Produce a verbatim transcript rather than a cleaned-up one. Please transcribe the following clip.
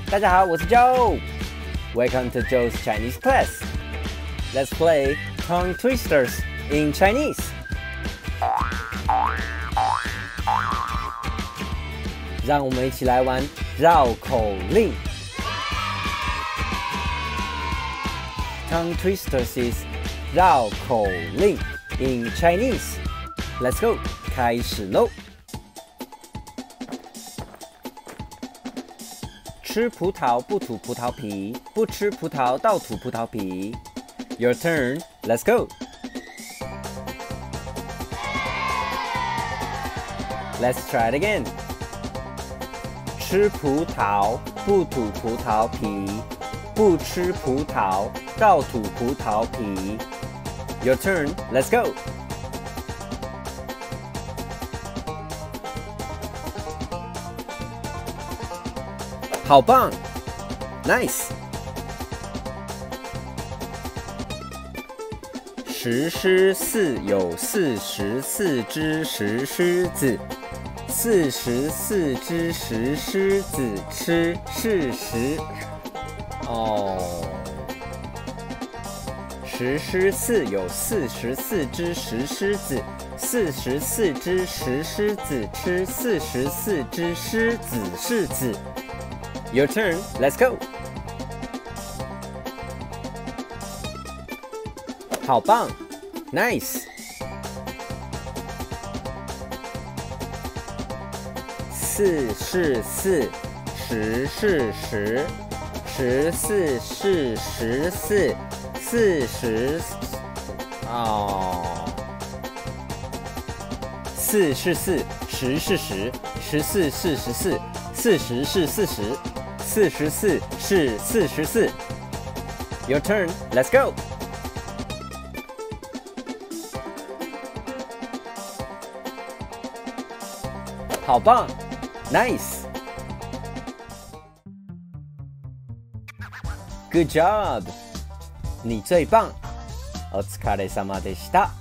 大家好，我是 Joe. Welcome to Joe's Chinese class. Let's play tongue twisters in Chinese. 让我们一起来玩绕口令。Tongue twisters is 绕口令 in Chinese. Let's go. 开始喽！吃葡萄不吐葡萄皮，不吃葡萄倒吐葡萄皮。Your turn. Let's go. Let's try it again. 吃葡萄不吐葡萄皮，不吃葡萄倒吐葡萄皮。Your turn. Let's go. 好棒 ，nice。石狮寺有四十四只石狮子，四十四只石狮子吃是石哦。石狮寺有四十四只石狮子，四十四只石狮子吃四十四只狮子柿子。Your turn. Let's go. 好棒 ，nice。四是四，十是十，十四是十四，四十哦。四是四，十是十，十四是十四，四十是四十。四十四是四十四。Your turn. Let's go. 好棒 ，nice. Good job. 你最棒。お疲れ様でした。